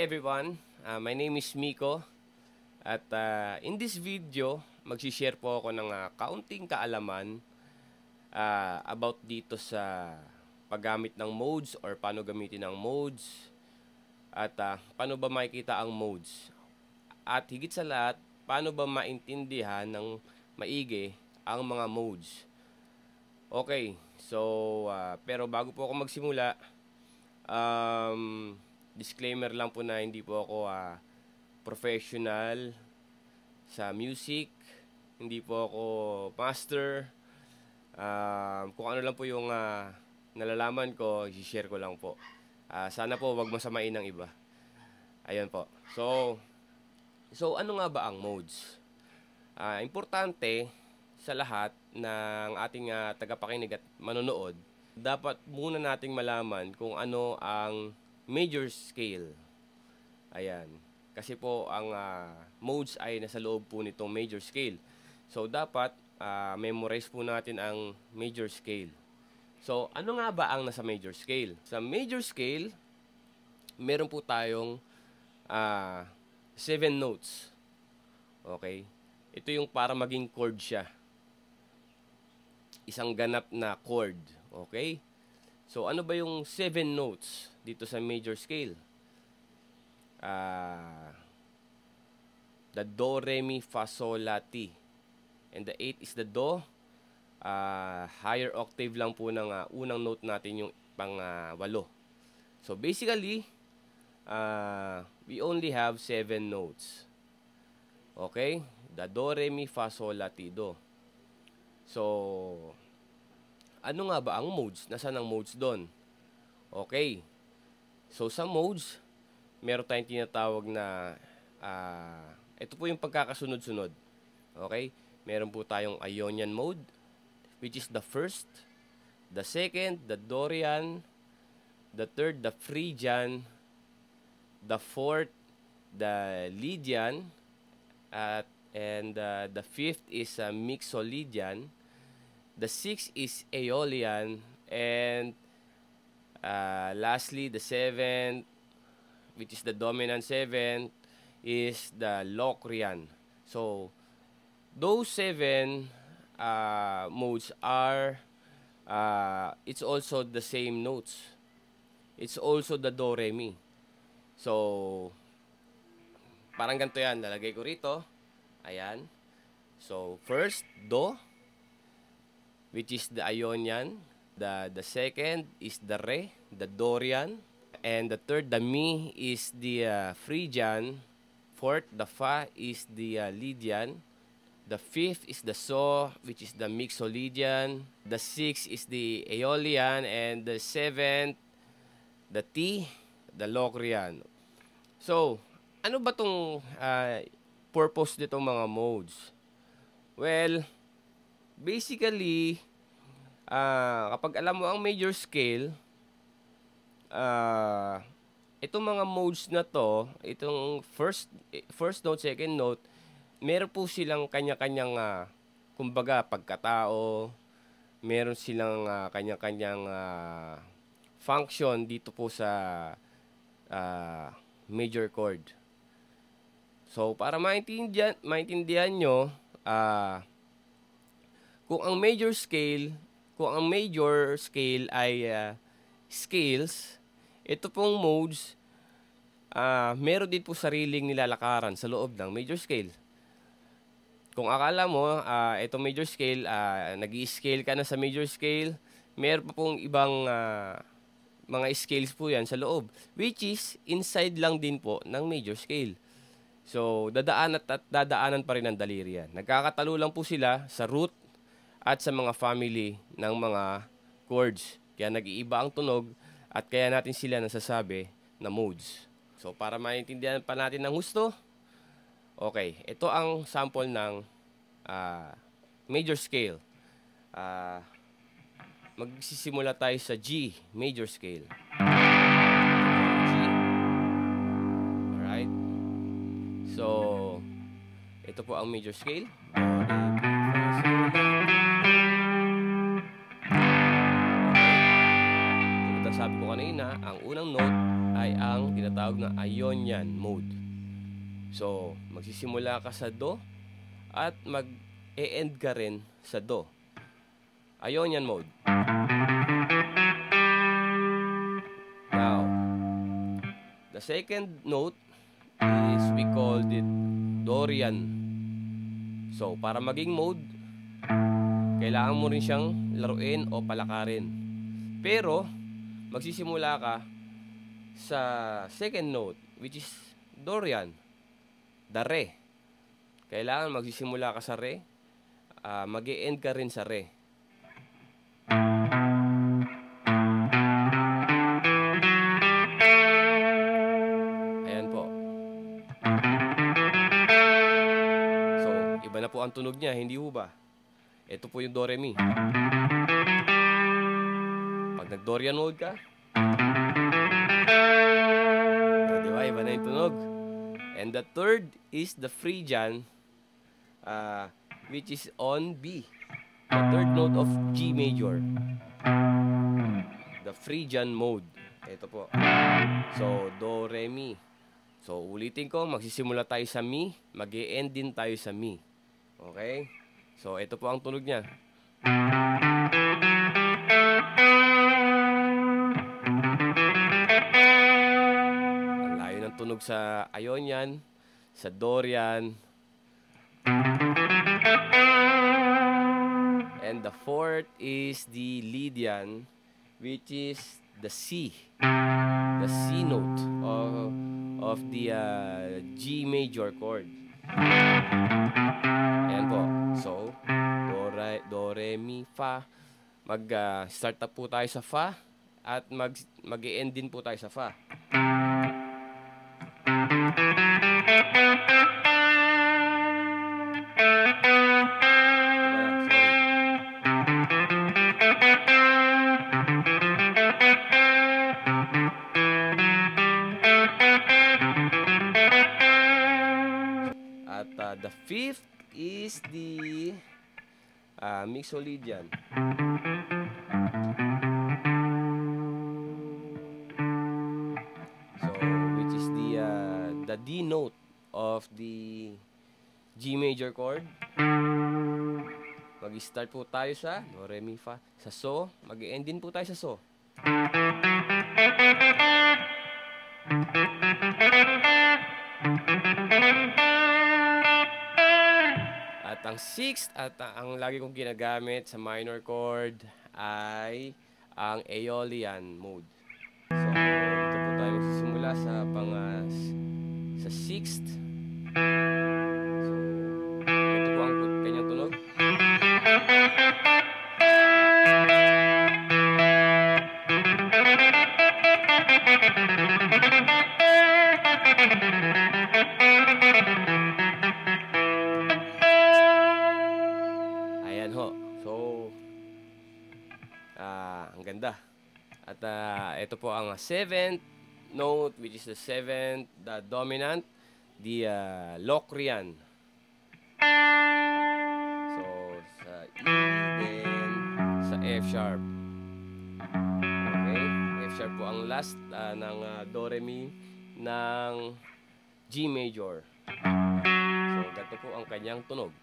everyone, my name is Miko at in this video, mag-share po ako ng kaunting kaalaman about dito sa paggamit ng modes or paano gamitin ang modes at paano ba makikita ang modes. At higit sa lahat, paano ba maintindihan ng maigi ang mga modes. Okay, so pero bago po ako magsimula, disclaimer lang po na hindi po ako professional sa music, hindi po ako master. Kung ano lang po yung nalalaman ko, i-share ko lang po. Sana po wag masamain ng iba. Ayun po. So ano nga ba ang modes? Importante sa lahat ng ating tagapakinig at manonood, dapat muna nating malaman kung ano ang major scale. Ayan. Kasi po ang modes ay nasa loob po nitong major scale. So dapat memorize po natin ang major scale. So ano nga ba ang nasa major scale? Sa major scale, meron po tayong 7 notes. Okay? Ito yung para maging chord siya. Isang ganap na chord. Okay? So ano ba yung 7 notes dito sa major scale? The Do, Re, Mi, Fa, Sol, La, Ti. And the 8 is the Do. Higher octave lang po ng unang note natin yung pang 8. So basically, we only have 7 notes. Okay? The Do, Re, Mi, Fa, Sol, La, Ti, Do. So, ano nga ba ang modes? Nasaan ang modes doon? Okay. So, sa modes, meron tayong tinatawag na, ito po yung pagkakasunod-sunod. Okay? Meron po tayong Ionian mode, which is the first, the second, the Dorian, the third, the Phrygian, the fourth, the Lydian, and the fifth is Mixolydian. The 6th is Aeolian, and lastly, the 7th, which is the dominant 7th, is the Locrian. So, those 7 modes are, it's also the same notes. It's also the Do, Re, Mi. So, parang ganito yan. Lalagay ko rito. Ayan. So, first, Do, which is the Ionian. The second is the Re, the Dorian. And the third, the Mi, is the Phrygian. Fourth, the Fa, is the Lydian. The fifth is the So, which is the Mixolydian. The sixth is the Aeolian. And the seventh, the Ti, the Locrian. So, ano ba tong purpose nitong mga modes? Well, basically, kapag alam mo ang major scale, itong mga modes na to, itong first note, second note, meron po silang kanya-kanyang, kumbaga, pagkatao, meron silang kanya-kanyang function dito po sa major chord. So, para maintindihan nyo, kung ang major scale ay scales, ito pong modes, meron din po sariling nilalakaran sa loob ng major scale. Kung akala mo, itong major scale, nag-i-scale ka na sa major scale, meron pa pong ibang mga scales po yan sa loob, which is inside lang din po ng major scale. So, dadaanan pa rin ng daliri yan. Nagkakatalo lang po sila sa root at sa mga family ng mga chords. Kaya nag-iiba ang tunog at kaya natin sila nasasabi na modes. So, para maintindihan pa natin ng husto, okay, ito ang sample ng major scale. Magsisimula tayo sa G, major scale. G. Alright. So, ito po ang major scale. Sabi ko kanina, ang unang note ay ang tinatawag na Ionian mode. So, magsisimula ka sa Do at mag-e-end ka rin sa Do. Ionian mode. Now, the second note is we called it Dorian. So, para maging mode, kailangan mo rin siyang laruin o palakarin. Pero, magsisimula ka sa second note, which is Dorian, the Re. Kailangan magsisimula ka sa Re, mag-e-end ka rin sa Re. Ayan po. So, iba na po ang tunog niya, hindi ho ba? Ito po yung Do, Re, Mi. Pag nag-Dorian mode ka, diba? Iba na yung tunog. And the third is the Phrygian, which is on B. The third note of G major. The Phrygian mode. Ito po. So, Do, Re, Mi. So, ulitin ko, magsisimula tayo sa Mi, mag-e-end din tayo sa Mi. Okay? So, ito po ang tunog niya. Ang layo ng tunog sa Ionian, sa Dorian. And the fourth is the Lydian, which is the C. The C note of the G major chord. Ayan po. So, Do, Re, Mi, Fa. Mag-start up po tayo sa Fa at mag-e-end din po tayo sa Fa. At the fifth is the Mixolydian. So, which is the D note of the G major chord. Mag-start po tayo sa Do, Re, Mi, Fa. Sa So, mag-e-end din po tayo sa So. At ang sixth at ang lagi kong ginagamit sa minor chord ay ang Aeolian mode. So, dito po tayo magsisimula sa sixth. So, ito po ang kanyang tunog. Ayan ho. So, ang ganda. At ito po ang seventh note, which is the seventh, the dominant, the Locrian. So, sa E, then sa F sharp. Okay? F sharp po ang last ng Do, Re, Mi ng G major. So, ganito po ang kanyang tunog.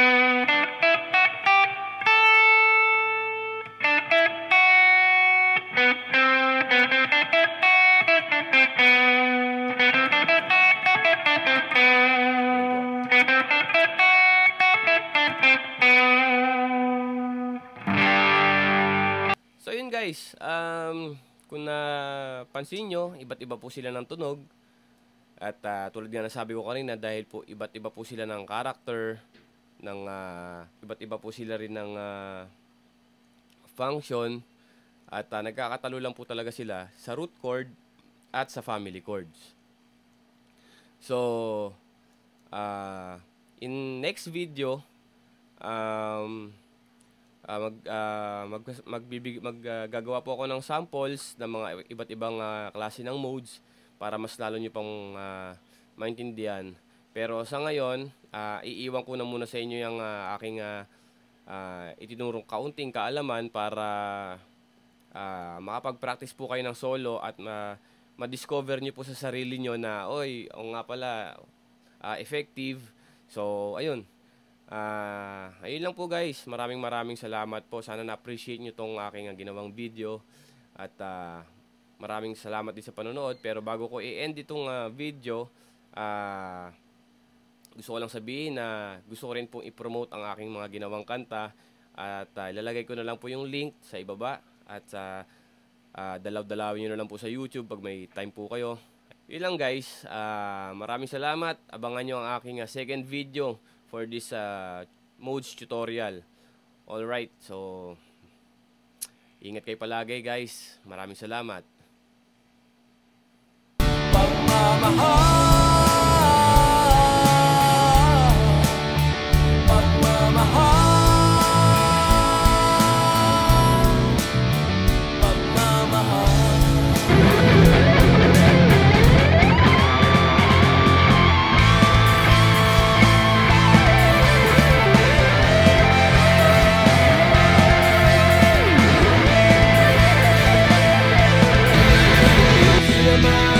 So yun guys, kung napansin nyo, iba't iba po sila ng tunog. At tulad nga nasabi ko kanina, dahil po iba't iba po sila ng character, iba't iba po sila rin ng function, at nagkakatalo lang po talaga sila sa root chord at sa family chords. So, in next video, maggagawa po ako ng samples ng mga iba't ibang klase ng modes para mas lalo nyo pang maintindihan. Pero sa ngayon, iiwan ko na muna sa inyo yung aking itinurong kaunting kaalaman para makapag-practice po kayo ng solo at ma-discover nyo po sa sarili nyo na, oy, o nga pala, effective. So, ayun. Ayun lang po guys. Maraming salamat po. Sana na-appreciate nyo tong aking ginawang video. At maraming salamat din sa panonood. Pero bago ko i-end itong video, gusto ko lang sabihin na gusto ko rin pong i-promote ang aking mga ginawang kanta. At ilalagay ko na lang po yung link sa ibaba. At dalaw-dalawin nyo na lang po sa YouTube pag may time po kayo. Yun lang guys. Maraming salamat. Abangan nyo ang aking second video for this modes tutorial. Alright, so ingat kayo palagi guys. Maraming salamat. Pagmamahal